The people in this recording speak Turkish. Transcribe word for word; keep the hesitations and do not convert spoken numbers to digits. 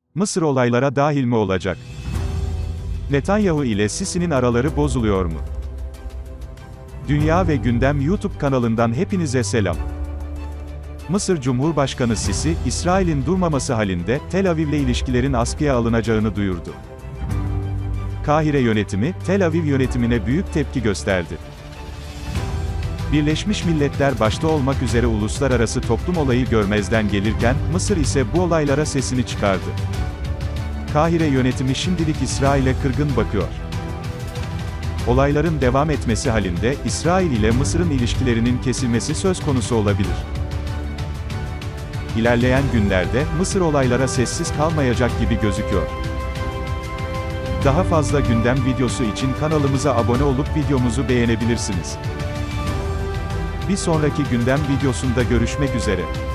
Mısır olaylara dahil mi olacak? Netanyahu ile Sisi'nin araları bozuluyor mu? Dünya ve Gündem YouTube kanalından hepinize selam. Mısır Cumhurbaşkanı Sisi, İsrail'in durmaması halinde, Tel Aviv'le ilişkilerin askıya alınacağını duyurdu. Kahire yönetimi, Tel Aviv yönetimine büyük tepki gösterdi. Birleşmiş Milletler başta olmak üzere uluslararası toplum olayı görmezden gelirken, Mısır ise bu olaylara sesini çıkardı. Kahire yönetimi şimdilik İsrail'e kırgın bakıyor. Olayların devam etmesi halinde, İsrail ile Mısır'ın ilişkilerinin kesilmesi söz konusu olabilir. İlerleyen günlerde, Mısır olaylara sessiz kalmayacak gibi gözüküyor. Daha fazla gündem videosu için kanalımıza abone olup videomuzu beğenebilirsiniz. Bir sonraki gündem videosunda görüşmek üzere.